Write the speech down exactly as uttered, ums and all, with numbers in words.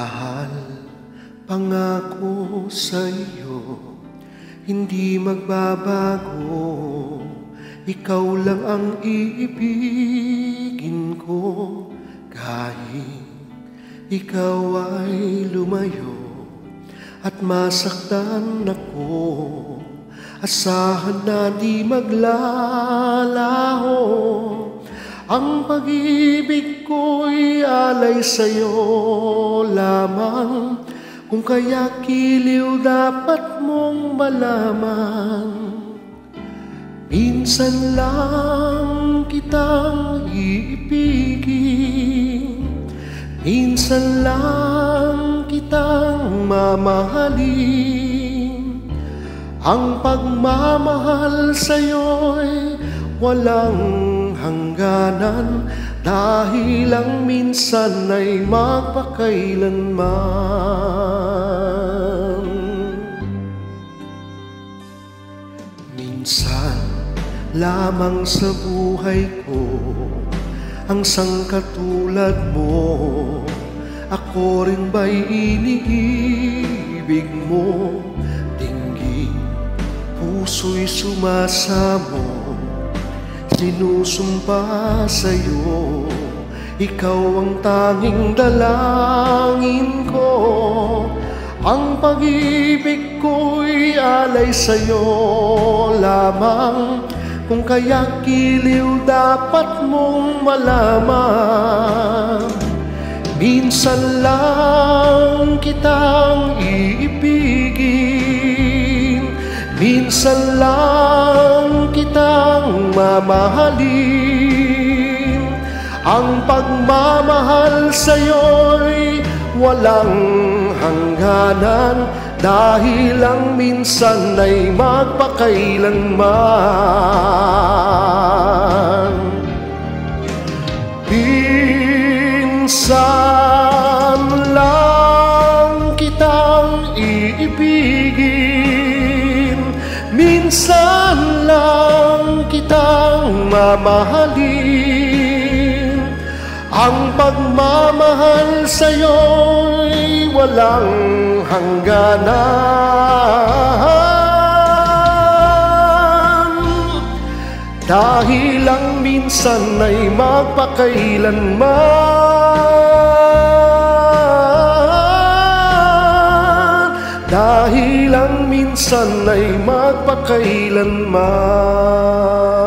Mahal, pangako sa'yo, hindi magbabago. Ikaw lang ang iibigin ko, kahit ikaw ay lumayo at masaktan ako. Asahan na di maglalaho, ang pag-ibig ko'y alay sa'yo lamang. Kung kaya kiliw dapat mong malaman, minsan lang kitang iibigin, minsan lang kitang mamahalin. Ang pagmamahal sa'yo'y walang hangganan, dahil lang minsan ay magpakailanman. Minsan lamang sa buhay ko ang sangkatulad mo, ako rin ba'y iniibig mo? Dinggin, puso'y sumasamo, sinusumpa sa'yo, ikaw ang tanging dalangin ko. Ang pag-ibig ko'y alay sa'yo lamang, kung kaya kiliw dapat mong malaman. Minsan lang kitang iibigin, minsan lang kitang mamahalin. Ang pagmamahal sa'yo'y walang hangganan, dahil lang minsan ay magpakailanman. Minsan lang kitang iibigin, minsan lang kitang mamahalin. Ang pagmamahal sa'yo'y walang hangganan, dahil lang minsan ay magpakailanman, dahil lang minsan ay magpakailanman.